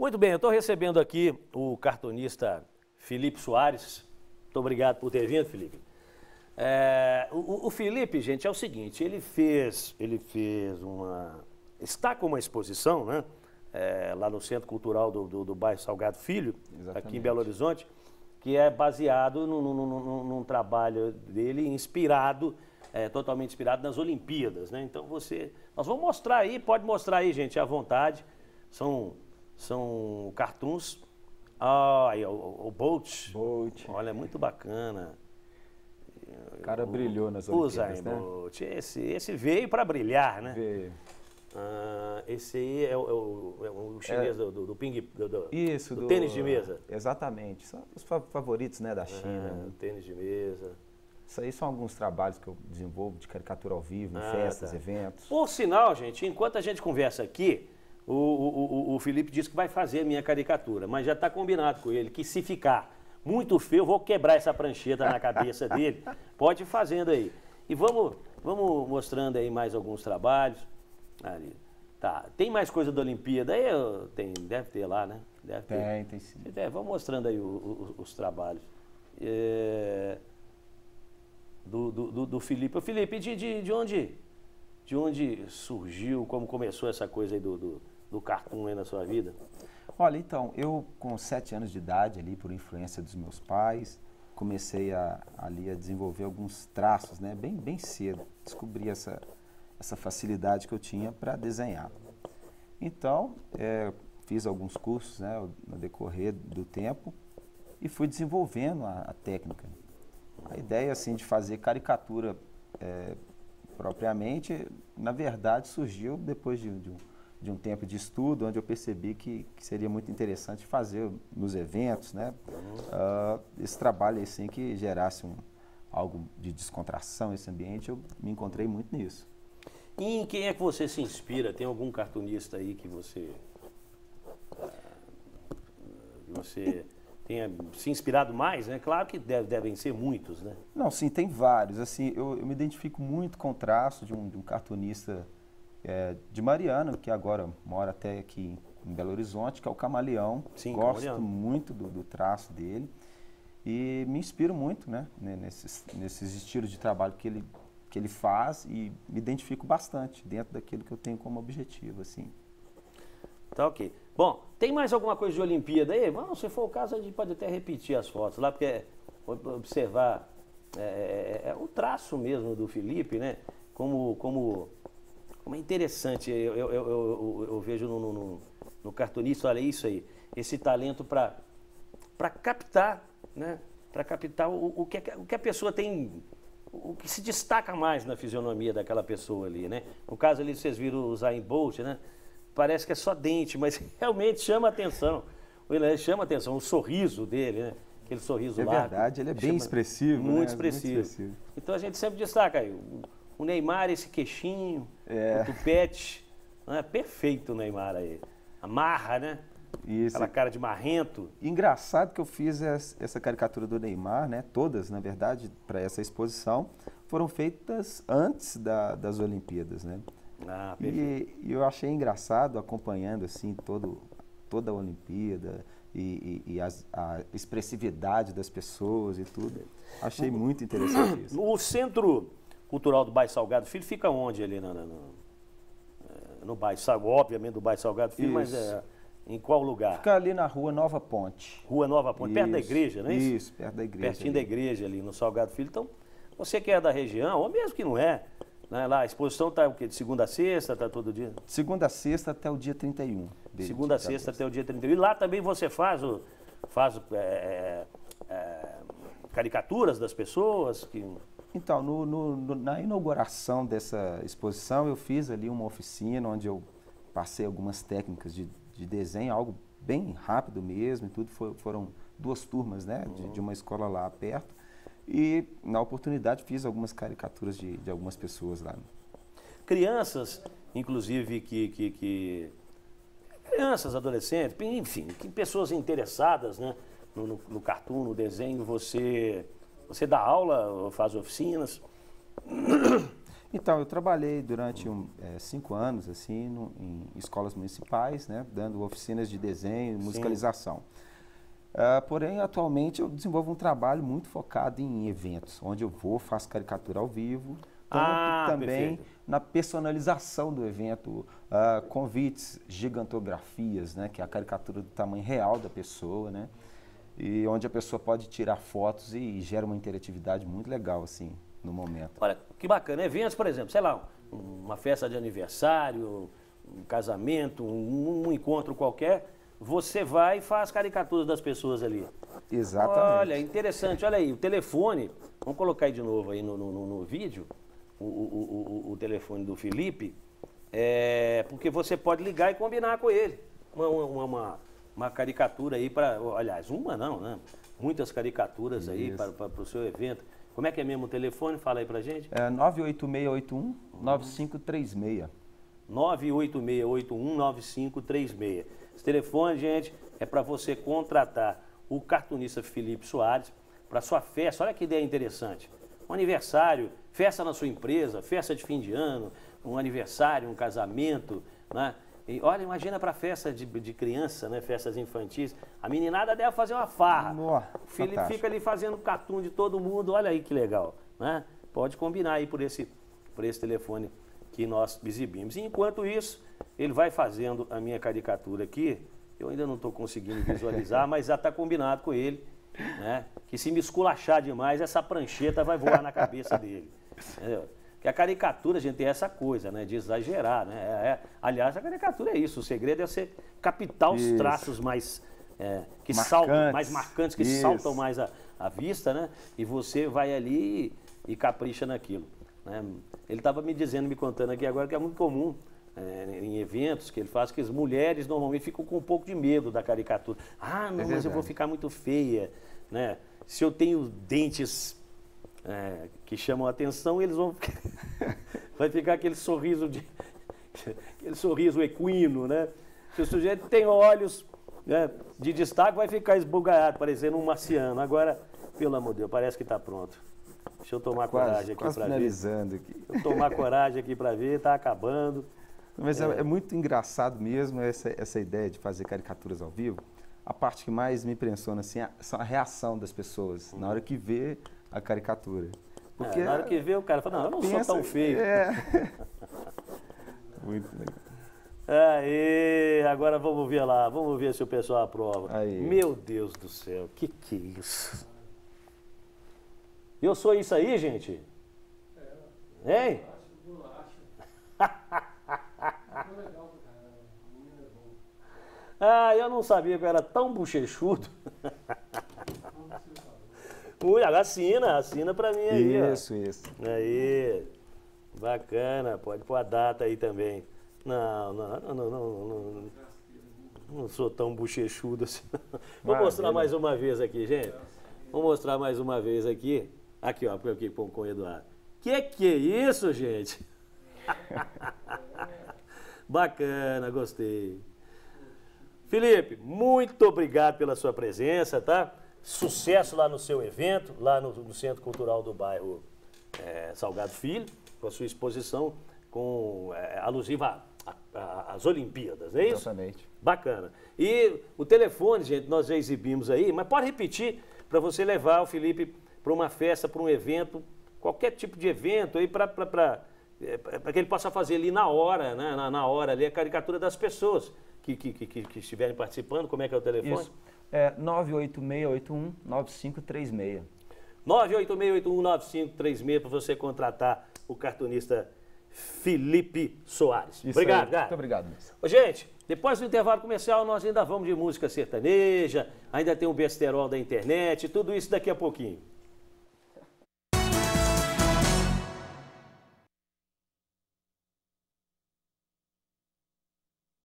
Muito bem, eu estou recebendo aqui o cartunista Felipe Soares. Muito obrigado por ter vindo, Felipe. O Felipe, gente, é o seguinte, ele fez uma... Está com uma exposição, né? Lá no Centro Cultural do bairro Salgado Filho, Exatamente. aqui em Belo Horizonte, que é baseado num trabalho dele inspirado, totalmente inspirado nas Olimpíadas, né? Então nós vamos mostrar aí, pode mostrar aí, gente, à vontade. São cartoons. Aí, o Bolt. Olha, é muito bacana. O cara brilhou nas Olimpíadas, né? Bolt. Esse veio para brilhar, né? Veio. Esse aí é o chinês do tênis de mesa. Exatamente. São os favoritos, né, da China. Tênis de mesa. Isso aí são alguns trabalhos que eu desenvolvo de caricatura ao vivo, em festas, eventos. Por sinal, gente, enquanto a gente conversa aqui, o Felipe disse que vai fazer a minha caricatura, mas já está combinado com ele que se ficar muito feio, eu vou quebrar essa prancheta na cabeça dele. Pode ir fazendo aí. E vamos mostrando aí mais alguns trabalhos. Ali. Tá. Tem mais coisa da Olimpíada aí? Deve ter lá, né? Tem sim. Vamos mostrando aí os trabalhos. Do Felipe. Felipe, de onde surgiu, como começou essa coisa aí do cartoon aí na sua vida? Olha, então, eu com 7 anos de idade, ali por influência dos meus pais, comecei ali a desenvolver alguns traços, né? Bem cedo. Descobri essa facilidade que eu tinha para desenhar. Então, fiz alguns cursos, né, no decorrer do tempo e fui desenvolvendo a técnica. A ideia, assim, de fazer caricatura propriamente, na verdade, surgiu depois de um tempo de estudo, onde eu percebi que seria muito interessante fazer nos eventos, né, esse trabalho assim que gerasse algo de descontração, esse ambiente. Eu me encontrei muito nisso. E em quem é que você se inspira? Tem algum cartunista aí que você tenha se inspirado mais, né? Claro que devem ser muitos, né? Não, sim, tem vários. Assim, eu me identifico muito com o traço de um cartunista de Mariana, que agora mora até aqui em Belo Horizonte, que é o Camaleão. Sim, gosto Camaleão. muito do traço dele e me inspiro muito, né, nesses estilos de trabalho que ele faz e me identifico bastante dentro daquilo que eu tenho como objetivo, assim. Tá, ok. Bom, tem mais alguma coisa de Olimpíada aí? Bom, se for o caso, a gente pode até repetir as fotos lá, porque observar o traço mesmo do Felipe, né? Como é interessante. Eu vejo no cartunista, olha isso aí, esse talento para captar, né? Para captar o que a pessoa tem, o que se destaca mais na fisionomia daquela pessoa ali, né? No caso ali, vocês viram o Usain Bolt, né? Parece que é só dente, mas realmente chama atenção. Ele chama atenção, o sorriso dele, né? Aquele sorriso largo. É verdade, ele é bem expressivo, muito, né? expressivo. Muito expressivo. Então a gente sempre destaca aí o Neymar, esse queixinho, o tupete. Né? Perfeito o Neymar aí. A marra, né? Isso. Aquela cara de marrento. Engraçado que eu fiz essa caricatura do Neymar, né? Todas, na verdade, para essa exposição, foram feitas antes das Olimpíadas, né? E eu achei engraçado acompanhando assim toda a Olimpíada e a expressividade das pessoas e tudo. Achei muito interessante isso. O Centro Cultural do bairro Salgado Filho fica onde ali no bairro Salgado, obviamente do bairro Salgado Filho, isso. Mas em qual lugar? Fica ali na Rua Nova Ponte. Rua Nova Ponte, perto da Isso, igreja, não é isso? Isso, perto da igreja. Pertinho da igreja ali no Salgado Filho. Então, você que é da região, ou mesmo que não é, né, lá a exposição está o quê? De segunda a sexta, está todo dia? Segunda a sexta até o dia 31. Segunda a sexta até o dia 31. E lá também você faz caricaturas das pessoas? Então, na inauguração dessa exposição, eu fiz ali uma oficina onde eu passei algumas técnicas de desenho, algo bem rápido mesmo, e tudo. Foram 2 turmas, né, de uma escola lá perto. E, na oportunidade, fiz algumas caricaturas de algumas pessoas lá. Crianças, inclusive, crianças, adolescentes, enfim, pessoas interessadas, né, no cartoon, no desenho, você dá aula, faz oficinas? Então, eu trabalhei durante 5 anos assim, em escolas municipais, né, dando oficinas de desenho e musicalização. Porém, atualmente eu desenvolvo um trabalho muito focado em eventos, onde eu vou, faço caricatura ao vivo, tanto também na personalização do evento, convites, gigantografias, né, que é a caricatura do tamanho real da pessoa, né, e onde a pessoa pode tirar fotos e gera uma interatividade muito legal assim no momento. Olha, que bacana. Eventos, por exemplo, sei lá, uma festa de aniversário, um casamento, um encontro qualquer, você vai e faz caricaturas das pessoas ali. Exatamente. Olha, interessante. Olha aí, o telefone, vamos colocar aí de novo aí no vídeo, o telefone do Felipe, porque você pode ligar e combinar com ele. Uma caricatura aí para, aliás, uma não, né? Muitas caricaturas aí para o seu evento. Como é que é mesmo o telefone? Fala aí pra gente. 98681-9536. 98681-9536. Esse telefone, gente, é para você contratar o cartunista Felipe Soares para sua festa. Olha que ideia interessante. Um aniversário, festa na sua empresa, festa de fim de ano, um aniversário, um casamento, né? E olha, imagina para festa de criança, né? Festas infantis. A meninada deve fazer uma farra. O Felipe fica ali fazendo cartoon de todo mundo. Olha aí que legal, né? Pode combinar aí por esse telefone que nós exibimos. E enquanto isso, ele vai fazendo a minha caricatura aqui. Eu ainda não estou conseguindo visualizar, mas já está combinado com ele, né? Que se me esculachar demais, essa prancheta vai voar na cabeça dele. Entendeu? Porque a caricatura, gente, tem essa coisa, né, de exagerar, né? Aliás, a caricatura é isso, o segredo é você captar os traços mais, que saltam, mais marcantes, que saltam mais à vista, né? E você vai ali e capricha naquilo, né? Ele estava me contando aqui agora que é muito comum em eventos que ele faz, que as mulheres normalmente ficam com um pouco de medo da caricatura. Ah, não, mas eu vou ficar muito feia, né? Se eu tenho dentes que chamam a atenção, eles vão vai ficar aquele sorriso equino, né? Se o sujeito tem olhos, né, de destaque, vai ficar esbugalhado, parecendo um marciano. Agora, pelo amor de Deus, parece que está pronto. Deixa eu tomar coragem aqui para ver. Deixa eu tomar coragem aqui para ver, está acabando. Mas é muito engraçado mesmo essa ideia de fazer caricaturas ao vivo. A parte que mais me impressiona assim, são a reação das pessoas na hora que vê a caricatura. Porque na hora que vê o cara fala, não, eu não sou tão feio. Muito legal. Aí, agora vamos ver lá, vamos ver se o pessoal aprova. Aí. Meu Deus do céu, que é isso? Eu sou isso aí, gente? Hein? Eu não sabia que eu era tão bochechudo. Assina pra mim aí. Isso. Aí, bacana, pode pôr a data aí também. Não sou tão bochechudo assim. Vou mostrar mais uma vez aqui, gente. Vou mostrar mais uma vez aqui. Aqui, ó, aqui com o Eduardo. Que é isso, gente? Bacana, gostei. Felipe, muito obrigado pela sua presença, tá? Sucesso lá no seu evento, lá no Centro Cultural do bairro Salgado Filho, com a sua exposição alusiva às Olimpíadas, é isso? Exatamente. Bacana. E o telefone, gente, nós já exibimos aí, mas pode repetir para você levar o Felipe para uma festa, para um evento, qualquer tipo de evento aí, para que ele possa fazer ali na hora, né? Na hora ali, a caricatura das pessoas que estiverem participando. Como é que é o telefone? Isso. 98681-9536. 98681-9536 para você contratar o cartunista Felipe Soares. Isso obrigado, aí. cara. Muito obrigado, Luiz. Gente, depois do intervalo comercial, nós ainda vamos de música sertaneja, ainda tem um besterol da internet, tudo isso daqui a pouquinho.